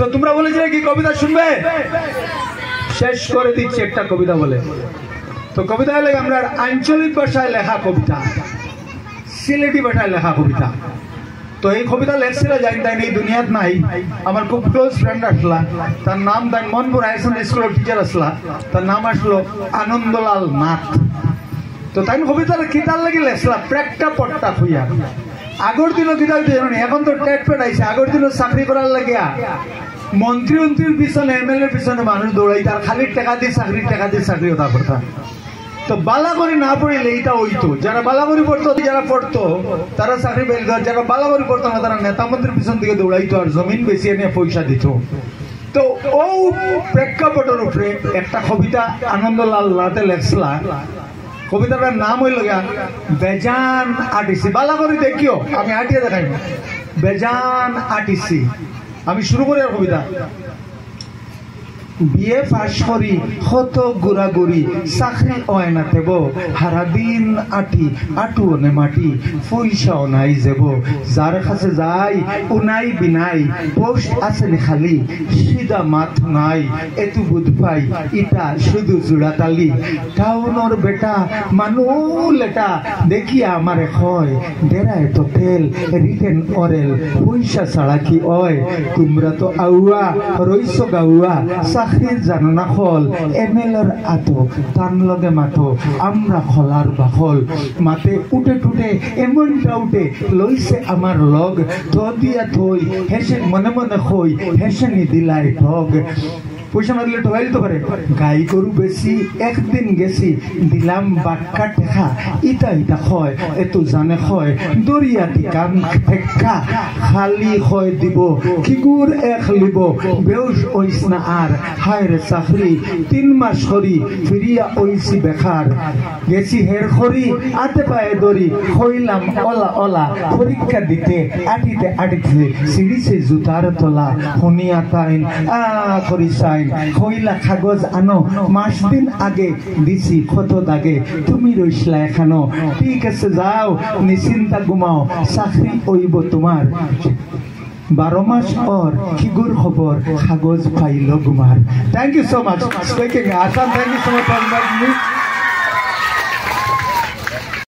তো তোমরা বলেছিলে কি কবিতা শুনবে, শেষ করে দিচ্ছি একটা কবিতা বলে। তো কবিতা হলে আমরা আঞ্চলিক ভাষায় লেখা কবিতা, সিলেটি ভাষায় লেখা কবিতা। তো এই কবিতা লেখছিল জানি তাই এই দুনিয়াত নাই, আমার খুব ক্লোজ ফ্রেন্ড আসলা, তার নাম তাই মনপুর হাই সেকেন্ডারি স্কুলের টিচার আসলা, তার নাম আসলো আনন্দলাল নাথ। তো তাই কবিতার কিতার লাগে লেখছিলাম প্রেকটা পট্টা খুইয়া। আগর দিনও কিতাব জানি, এখন তো টেট পেট আইছে, আগর দিনও চাকরি করার লাগিয়া মন্ত্রীর পিছনে এমএলএ পিছনে মানুষ দৌড়াই, তার খালি টাকা দিয়ে চাকরি ওটা করতাম। তো বালাগরি না পড়িলে এইটা হইতো, যারা বালাগরি পড়তো যারা পড়তো তারা চাকরি পেল, যারা বালাগরি পড়তো না তারা নেতা মন্ত্রীর পিছন দিকে দৌড়াইতো আর জমিন বেশি এনে পয়সা দিত। তো ও প্রেক্ষাপটের উপরে একটা কবিতা আনন্দলাল নাথে লেখছিলা, কবিতাটার নাম হইল বেজান আটিসি। বালাগরি দেখিও, আমি আটিয়ে দেখাই বেজান আটিসি। আমি শুরু করি আর কবিতা। বিয়ে পাশ করি কত ঘুরাঘুরি, চাকরি হয় না তেব, সারাদিন আটুনে মাটি, পয়সাও নাই যাব, যার কাছে যাই উনাই বিনাই, পোস্ট আছে খালি সিধা মাথ নাই, এতু বুধ পাই ইটা শুধু জোড়াতালি, টাউনর বেটা মানুল এটা দেখিয়া আমারে হয়, দেরায় তো তেল রিটেন অরেল, পয়সা ছাড়া কি হয়, তোমরা তো আউয়া রইস গাউয়া, চাকরির জানো না খল, এমএলএর আতো তান লগে মাতো, আমরা খলার বাখল, মাতে উঠে টুটে এমনটা উঠে লইছে আমার লগ, তো দিয়া থই হেসে মনে মনে খই, হেসে নি দিলাই ঠগ, পয়সা না দিলে ঠগাই দিতে পারে। গাই গরু বেশি একদিন গেছি, দিলাম বাক্কা টেকা, ইটা হয় এত জানে হয়, দরিয়াটি কান ঠেকা, খালি হয় দিব কিগুর এক লিব, বেউস ওইস না আর, হায় রে চাকরি 3 মাস করি ফিরিয়া ওইসি বেকার, গেছি হের খড়ি আতে পায়ে দড়ি, হইলাম অলা পরীক্ষা দিতে আটিতে সিঁড়িছে জুতার তলা, শুনিয়া তাইন করি চাই, কইলা কাগজ আনো, মাস দিন আগে দিছি কত দাগে, তুমি রইসলা এখানো, ঠিক আছে যাও নিশ্চিন্তা ঘুমাও, চাকরি হইব তোমার 12 মাস পর, কিগুর খবর কাগজ পাইল গুমার। Thank you so much speaking Assam, thank you so much for inviting me.